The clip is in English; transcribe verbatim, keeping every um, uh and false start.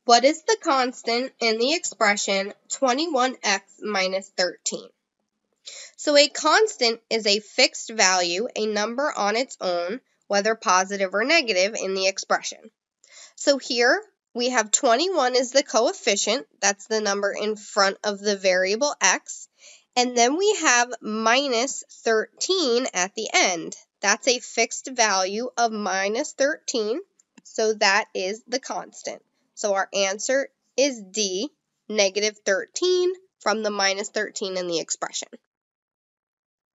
What is the constant in the expression twenty-one x minus thirteen? So a constant is a fixed value, a number on its own, whether positive or negative, in the expression. So here we have twenty-one is the coefficient, that's the number in front of the variable x, and then we have minus thirteen at the end. That's a fixed value of minus thirteen, so that is the constant. So our answer is D, negative thirteen, from the minus thirteen in the expression.